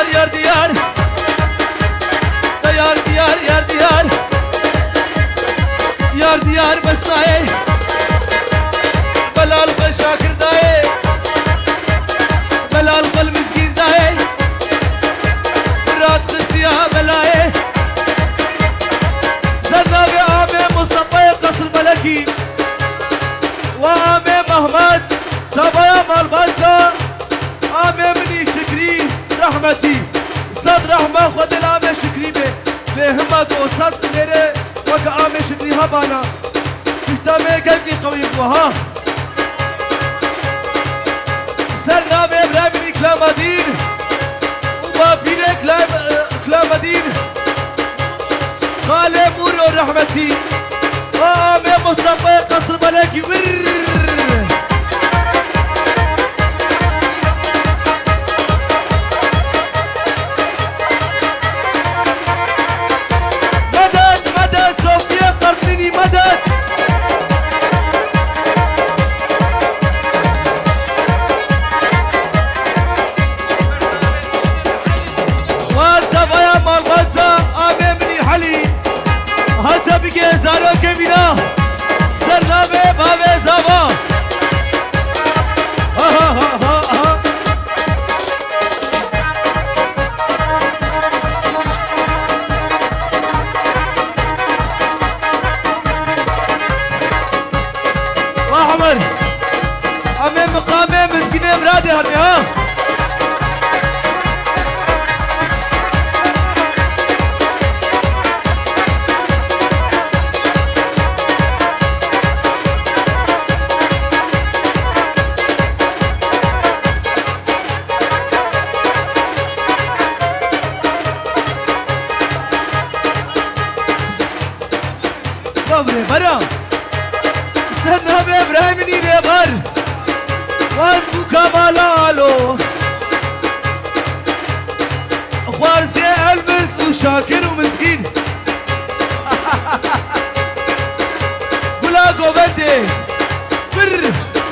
diyar yar diyar yar diyar yar diyar yar diyar besnaye بلال قل شاكر داي بلال قل مسكين داي برات خسيها بلاي زدنا بعامي مصطفى قصر ملكي وعامي مهمات تبايا مالبانزا عامي مني شكري رحمتي صد رحمة خد العامي شكري بهمك وصد ميري وكا عامي شكري هبانا كشتامي قلبي قوي بوها سرنا بإبراهيم كلامدين وبابين كلامدين خالي مورو رحمتي وعامي مصطفى قصر ملكي مدد مدد صوفيا قرطيني مدد هذا بيجي زارو كمينا سرنا بابا زابا ها ها ها ها واحمر امام مقامي مسكين مرادي هرني ها برا سنها بإبراهيم نيري بر وانتو كمالالو خوارزي ألبس وشاكر ومسكين بلاقو بدي بر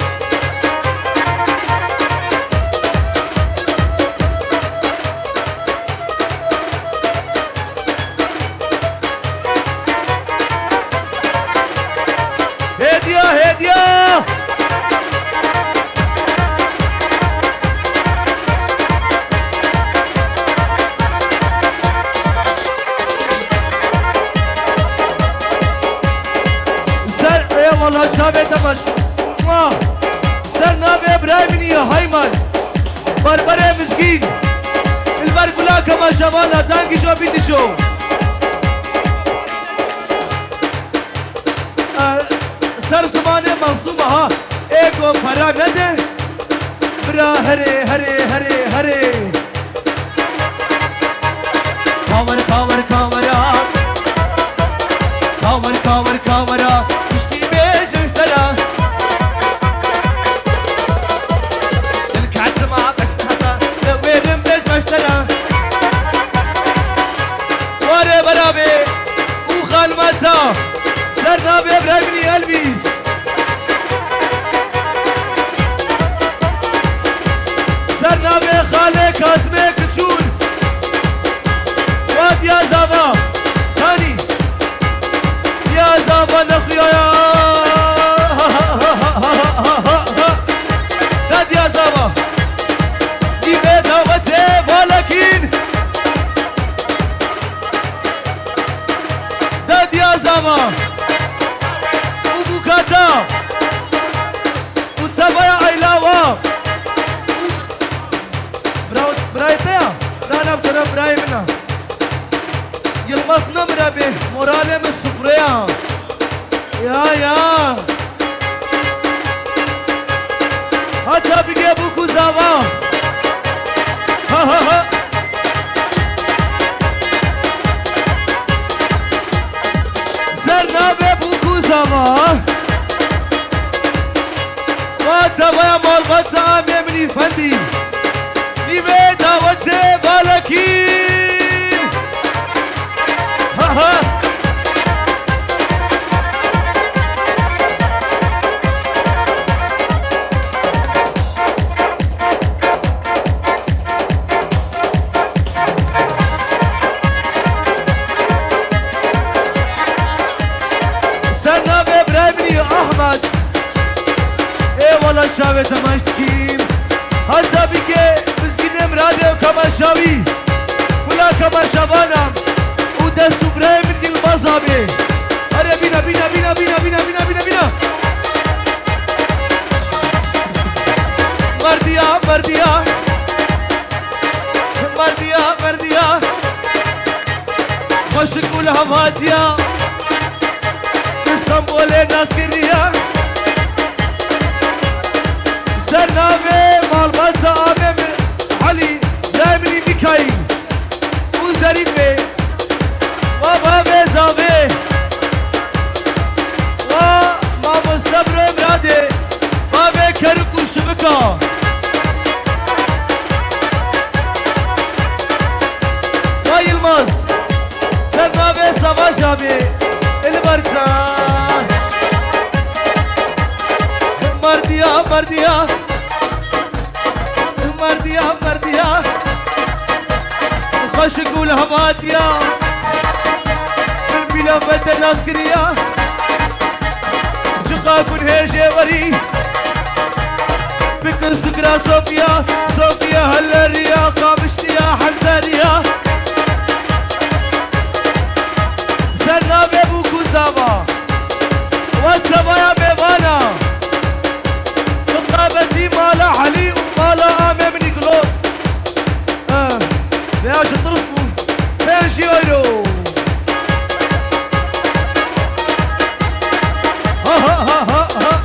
والله شابه تمش سرنا بإبراهيم نية هايمان بربره مسكين البرقلا كما شمالا تانكي شو بيتي شو سر زمانه مظلومه ها ایکو فرا نده برا هره هره هره هره کامر کامر کامرا کامر کامر کامرا سرنا بإبراهيم ألبيس سرنا بخالي كاسمي كتشون واد يا زابا ثاني يا زابا نخيا يا داد يا زابا دي بيتا وتي ولكن داد يا زابا وتسابيا عيلاوة برايتيا رانا بسنا براي منا يلمس نمرة به مورالي من السفرية يا حتى بيجيبوكو زاوا ها ها ها زرنا بيبوكو زاوا واتبايا مال بطا ميمني فندي نيمي داوتي بالكين ها ها مالا شاوه تماشت کیم هزا بگه مسکین امراده و کماشاوی ولا کماشاوانم و دست و برای من دل مازابه اره بینا بینا بینا بینا بینا بینا بینا بینا مردیا مردیا مردیا مردیا خوشکول هواتیا استنبول ناسکریا سرنامه مالباتا آمم علي دائمني ميكايل وزريفه وبابي زابي وما مستبر امراده بابي كرك وشبكه ويلماس سرنامه سواش ابي البرتان مرديا مرديا مرديا مرديا خشق والهباتيا البلا فتى العسكرية شقا كن هيجي وري فكر سكرا صوفيا صوفيا هلا الريا قابشتيا حنزاريا سرنا بيبو كوزابا والسبايا بيبانا بدي مالا علي ومالا آمي مني قلوب ليش ترسموا ليش يقولوا ها ها ها ها ها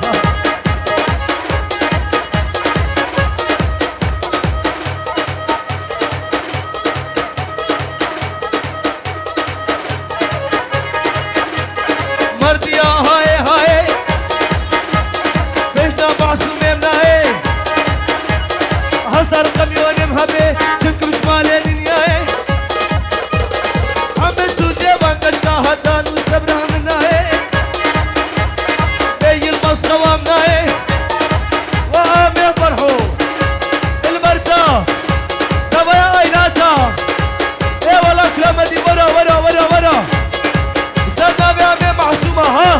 مرديا هاي هاي هزار قميون مهبه شمك بشمال دنياي عم سوجي وانقشنا هدان وسبرها مناي بي المصطوى مناي وآمي فرحو المرتا تبايا ايناتا اي والله كلامتي ورا ورا ورا ورا سرنا بيامي معصومة ها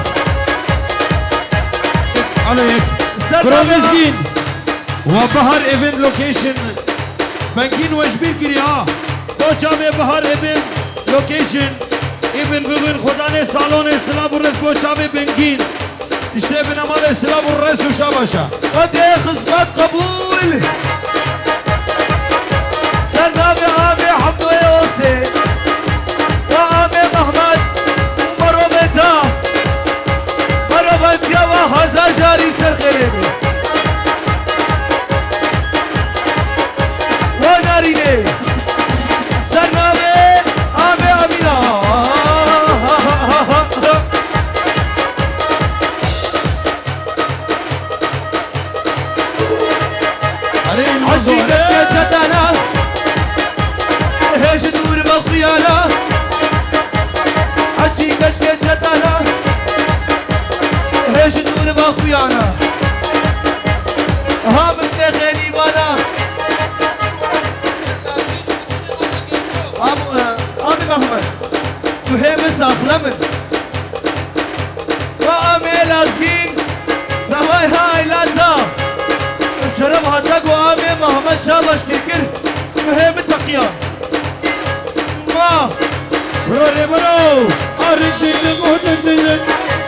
عليك برامزقين وبهر ايفنت لوكيشن بنكين وجبير كريا بوشامي بهر ايفنت لوكيشن ابن بغن خداني سالون سلاب الرس بوشامي بنكين تشتي بنمال سلاب الرس وشابشا قد خصمت قبول سرنامي عامي حمدو يوسي وعامي محمد ومروبتا مروبتا وهزا جاري سرخيري وناريني سرنامي عامي عمينا عشيقة سكتانا هيش دور بخيانا عشيقة سكتانا هيش دور بخيانا هامت تخيني بانا آمي محمد وهي مسافرة من وآمي لازقين زواي هاي لاتا شرب هاتاك وآمي محمد شابش كيكر وهي متقيا ما برو برو أريد دينك وهدك دينك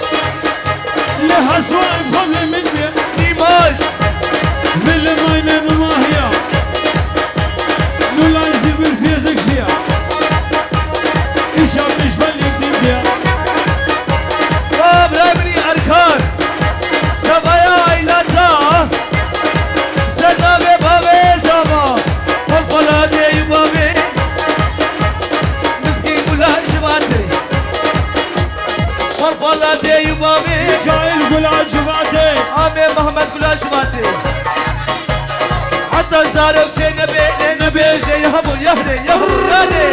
لحسوا قبل من بيت ديماش في الماينة نماهية نلايزي بالفيزك فيها إيش عم نشفلك دي فيها باب رابني أركان سبايا إيلاتا سلامي بابي زابا والقلادي يبابي مسكين كلها شباتي والقلادي يبابي ميكائيل كلها شباتي آمي محمد كلها شباتي حتى زارو شي نبي شي يهبو يهدي يهدي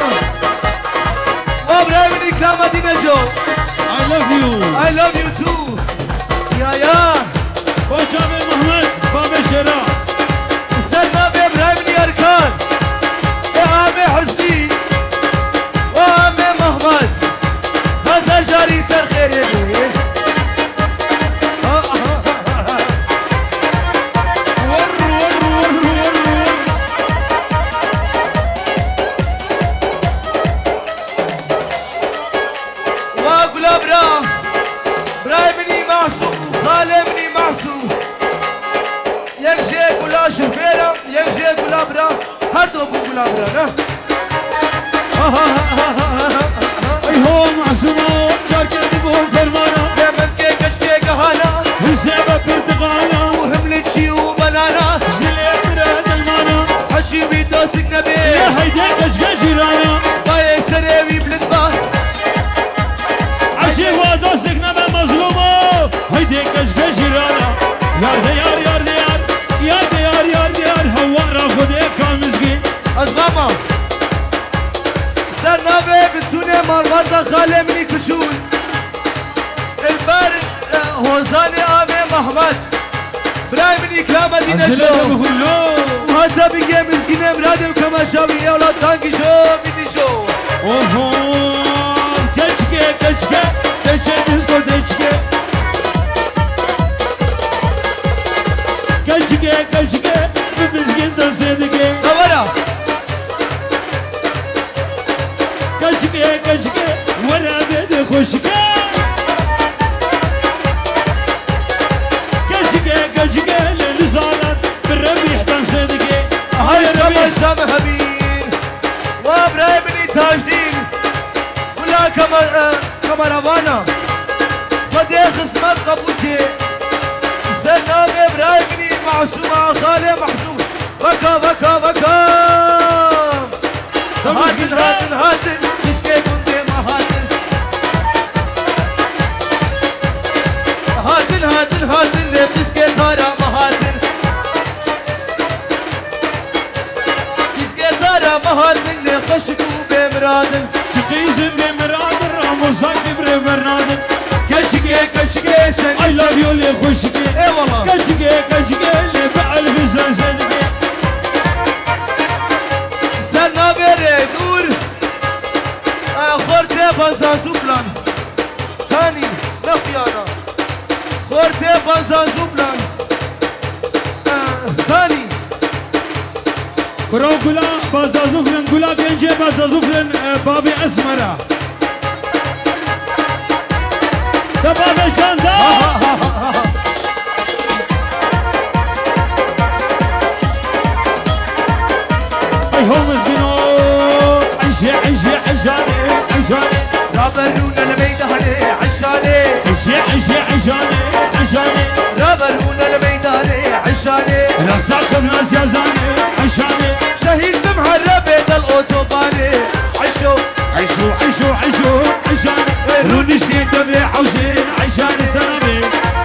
باب رابني كاما دي نجو I love you I love you too يا باشامي محمد بابي شراء استنى بإبراهيم أركان وآمي حسني وآمي محمد هذا جاري سر خيري معصوم يكجيك ولا شفيرة يكجيك ولا برا هردو ابو ولا برا اي هو معصومة شاركني بهم فرمانة يا منكي كشكي قهانا وسيبة برتقالة وهملتشي وبنانا جدلي براد المانا حجي بيدوسك نبي يا هيدي كشكي جيرانا باي سريوي بلدبا عشي ودوسك نبي مظلومة هيدي كشكي جيرانا يار ديار يار ديار يار ديار يار ديار هوارا خودي كان مسكين أزغاما سرنابي بتسوني مرمطة خالي مني كشول البار هوزاني آمي محمد براي مني كلامة دينا شو وهذا بيجي مسكينة مرادم كما شاوي يا ولاد كانكي شو بدي شو اوهو كشكي كشكي كشكي نسكو كشكي كشكي كشكي بمسكين تصدقي دورا كشكي كشكي ورا بيدي خوشكي كشكي كشكي للزالات بالربيح تصدقي هاي ربيع شام هبين وابراي بني تاجدين ولا كما روانا بدي خصمت قبوتي سرنابي براي بني معصومة خالي محسوم بكا بكا بكا هاتن هاتن هاتن جسكي كنتي ما هاتن هاتن هاتن هاتن ليه جسكي تارا ما هاتن جسكي تارا ما هاتن ليه خشكو بمرادن تقيزم بمرادن راموزاك برمرادن كشكي كشكي I love you اللي خوشكي اي والله كشكي كشكي اللي بعلف صدقي سرنابي ريدور خورتي بازازو بلان ثاني نخيانا خورتي بازازو بلان ثاني كرو كلا بازازوفلن كلا بينجي بازازوفلن بابي اسمرة ده بابي جاندا اي هو مسكينو عشي عشي عشاني عشاني رابرونا الميداني عشاني عشي عشي عشاني عشاني رابرونا الميداني عشاني رقصاك بناس يا زاني عشاني شهيد بمهرب بيت الاوتوباني عشو عيشو عيشو عيشو عشاني روني شديد دمي حوشي عشاني سلامي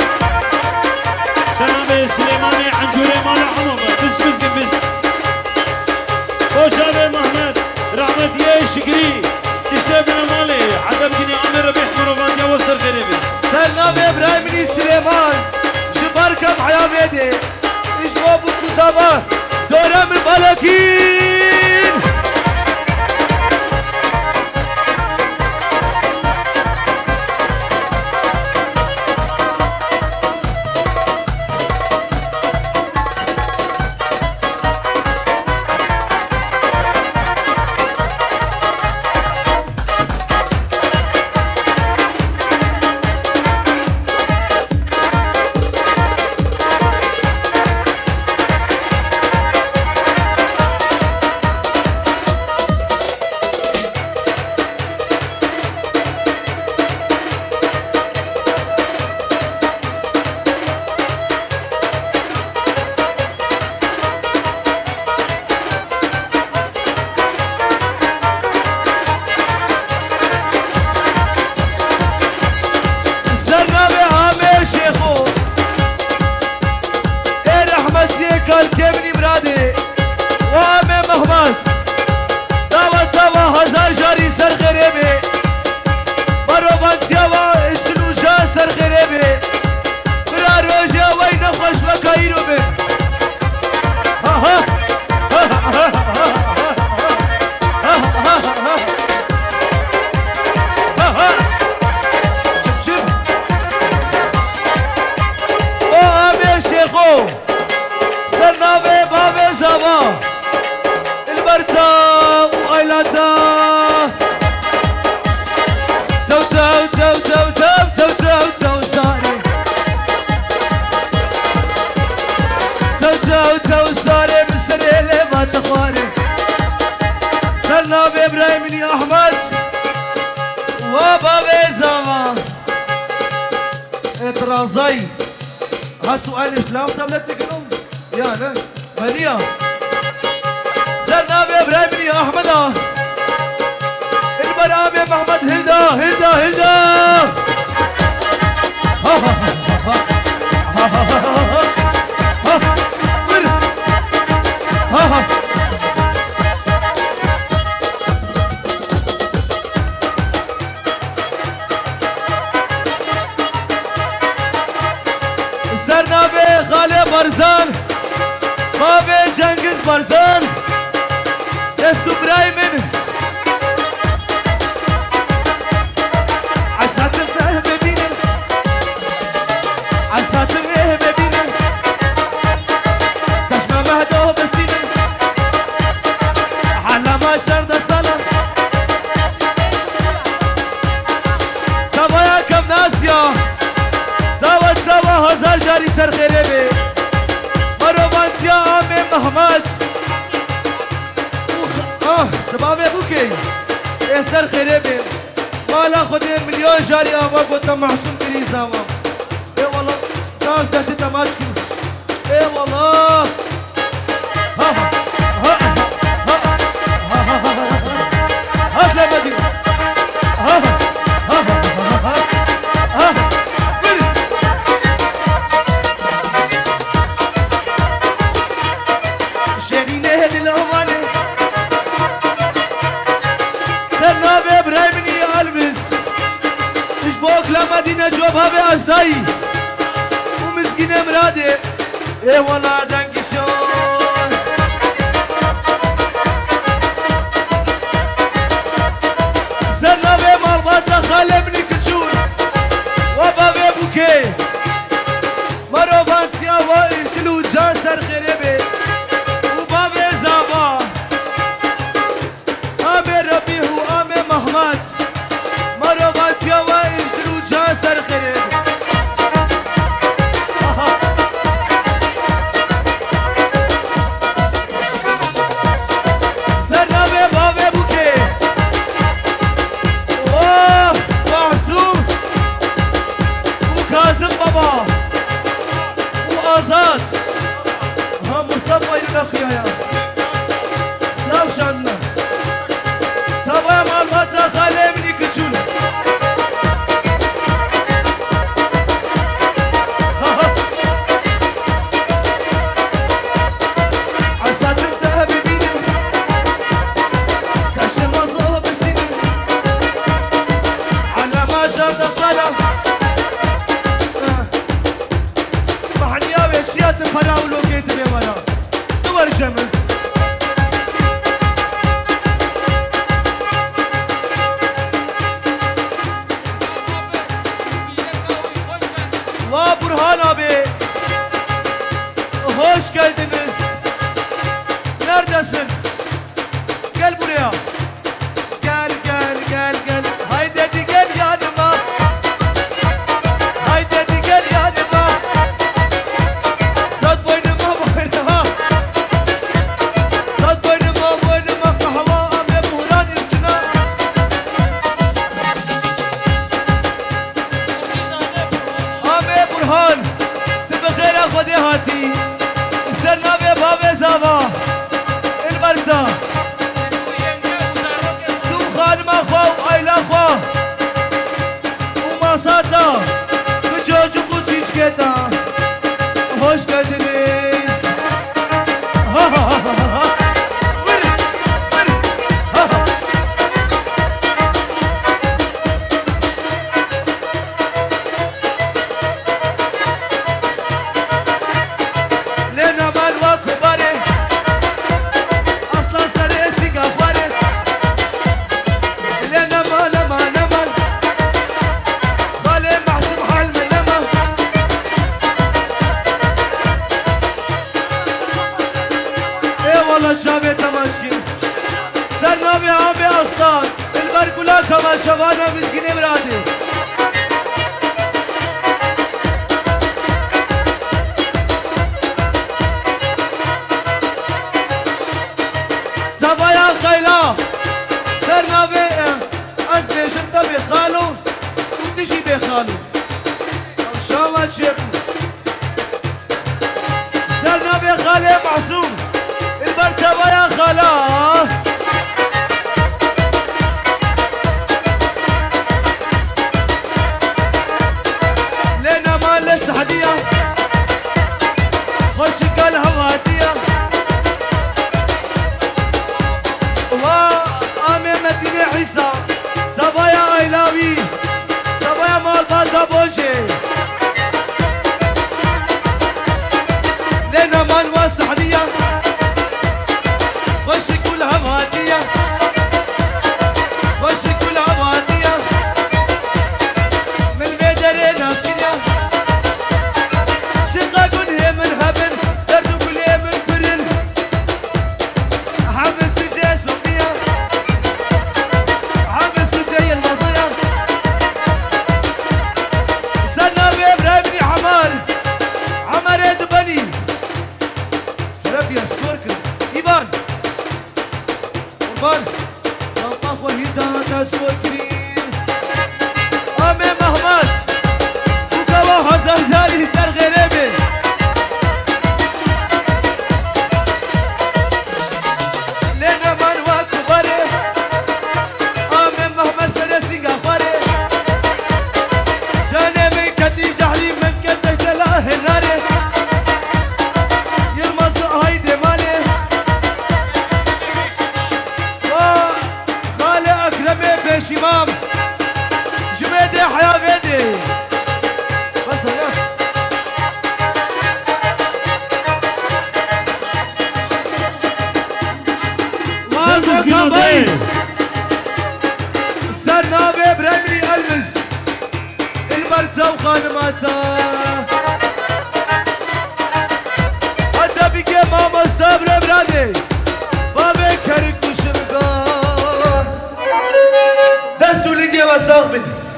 سلامي سليماني عنجوري مال عمر بس بس بس وشابي محمد رحمت يا شكري تشتي من مالي عدم كني عمر ربيح مروفان يا وصر غريبي سلام ابراهيم بن سليمان جباركم حيا بيدي اجبوا بكو صباح دورة من بلكين الكبني برادي وامي مهمات توا توا هزار جاري سر غريبي مرو بانتيوا اشتلوجا سر غريبي برا روجا وين خوش وكايرو بي ها ها ها ها ها ها شوف وامي شيخو سرنابي بابي زبا البرتا وغيلاتا تو تو تو تو تو تو تو تو ساري ها سؤال اشلاو تبلت تكنو يا لا ماليا سرنا بإبراهيم أحمد البرام يا محمد هدا هدا هدا ها ها ها ها ها ها سرنا بخالي برزان بابي جنگز برزان استو برايمن عساتم تهب بينا عساتم اهب بينا كشما مهدو بسينا حالا ما شرد صلاة تبايا كم ناسيا دعوت سوا هزار جاري سر خيري بي مروبانتيا عامي محمد دبابي بوكي ايه سر خيري بي مالا خودي مليون جاري آما قوتا محسوم كريز آما ايه والله ناس دستي تماشكي ايه والله ها ها ها ها ها ها هات لما دي ها ها ها ها ها شيرين هدي العماني سرنا بإبراهيم ألبس إشبوك لما دينا جوبها بأزداي ومسكين مرادي إيه والله دنقي شون سرنا بمالبات خالي ابني كتشون وبابي بوكي مرو بانسيا وإنتلو جان سر خريبي وبابي زابا آمي ربيه وآمي محمد مرو بانسيا وإنتلو جان سر خريبي سرنا ببابي بوكي اوه معصوم وكاظم بابا وآزاد ها مصطفى يلقيا يا سلاو شاننا تبا معلوماتها خالي مني كتشون عساتم تهبي بيني كاش المصوه بسيني على ما جرد الصلاة محنيا وشيات فراولو كيت بيوانا دور جمل وبرهان abi hoş geldiniz. Neredesin? Gel buraya. Gel gel gel gel. Haydi hadi gel yanıma. Haydi hadi gel yanıma. Sat boynuma boynuma. Sat boynuma boynuma. Kahva abi buhran içine. Abi Burhan. تبخير خدي هاتي سرنا ببابي زابا البرزا تو خانما خوا وعيلا خوا وماساتا بجوجو بوچيش كتا hoş geldiniz ha ha ha ha ha ha ha لنا مال وكباري اصلا سريسي كفاري لنا مال مال مال خالي محسوب حال منما ايه والله الشعبي تماشكي سرنا بي اصلا البركولا كما شبانا مسكين مرادي زبايا خيلا سرنا بي از بيشم تبي خالو وتجي بخالو شو ما تشيب خالي معصوم المرتبة يا خلا لنا ما لسه هدية خش قالها هدية وآمي مدينة عيسى صبايا ايلاوي صبايا مال بازا بوجي لنا ما نوسع هدية خش كلها هدية خش كلها هدية من بدر ناسية شقاقون هي من هبل دردو كل من برن حمس جاي صوفيا حمس جاي المصير سنة بابني عمار عمار يدبني سرابيا سكوركر إيبان قربان طبخ وهيدا تسوكرين أمي مهمات وكواها زوجالي سر غريبي لنا منوى كباري أمي مهمات سنسي غفاري جاني من كتي جحلي من كتش لله الناري يرمز هايدي مالي وخالي أكرمي بيش إمام جميدي حياة بيدي بس هلا Vamos que não tem. سرنابي بريمري ألمس البرزة وخانماتها حتى بيجي ماما استبرم برادي بابي كرك وشمكان دستو لنجي وساق مني